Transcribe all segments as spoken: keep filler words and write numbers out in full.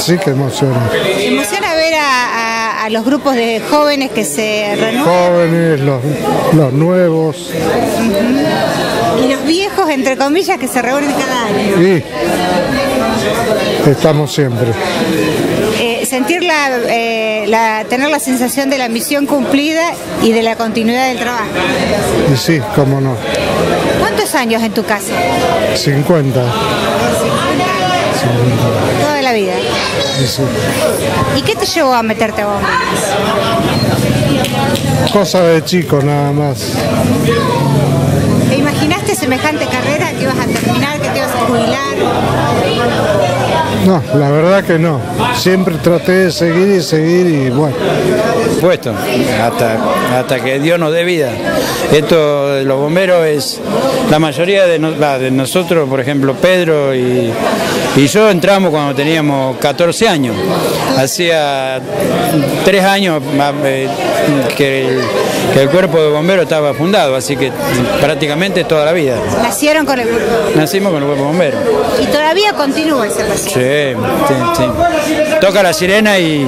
sí que emociona. ¿Te emociona ver a, a, a los grupos de jóvenes que se renuevan? Jóvenes, los, los nuevos. Uh-huh. Y los viejos, entre comillas, que se reúnen cada año. Sí, estamos siempre. Eh, sentir la, eh, la, tener la sensación de la misión cumplida y de la continuidad del trabajo. Y sí, cómo no. ¿Cuántos años en tu casa? cincuenta. Toda la vida. Y, sí. ¿Y qué te llevó a meterte a bomberos? Cosa de chico nada más. ¿Te imaginaste semejante carrera, que ibas a terminar, que te ibas a jubilar? No, la verdad que no. Siempre traté de seguir y seguir y bueno. Puesto, hasta, hasta que Dios nos dé vida. Esto de los bomberos es, la mayoría de, no, de nosotros, por ejemplo, Pedro y, y yo entramos cuando teníamos catorce años. Hacía tres años eh, que, el, que el cuerpo de bomberos estaba fundado, así que prácticamente toda la vida. ¿Nacieron con el cuerpo? Nacimos con el cuerpo de bomberos. ¿Y todavía continúa esa pasión? Sí, sí, sí. Toca la sirena y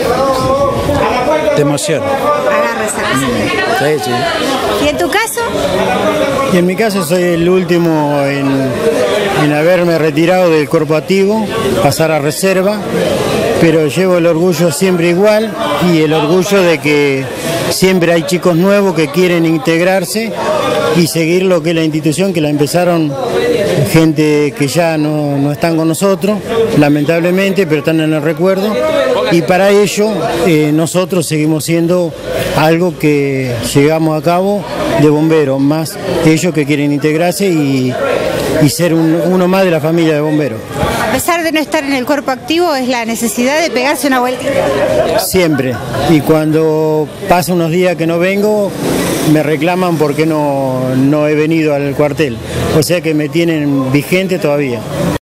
te emociona. Agarra esa pasión. Sí, sí. ¿Y en tu caso? Y en mi caso soy el último en, en haberme retirado del cuerpo activo, pasar a reserva, pero llevo el orgullo siempre igual y el orgullo de que siempre hay chicos nuevos que quieren integrarse y seguir lo que es la institución, que la empezaron gente que ya no, no están con nosotros, lamentablemente, pero están en el recuerdo, y para ello eh, nosotros seguimos siendo algo que llevamos a cabo de bomberos, más ellos que quieren integrarse y, y ser un, uno más de la familia de bomberos. A pesar de no estar en el cuerpo activo, es la necesidad de pegarse una vueltita. Siempre, y cuando pasa unos días que no vengo, me reclaman porque no, no he venido al cuartel, o sea que me tienen vigente todavía.